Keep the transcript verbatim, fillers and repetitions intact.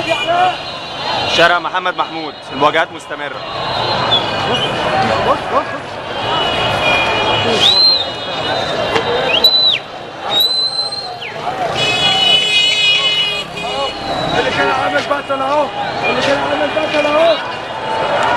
شارع محمد محمود، المواجهات مستمرة. اللي كان عامل بطل اهو، اللي كان عامل بطل اهو.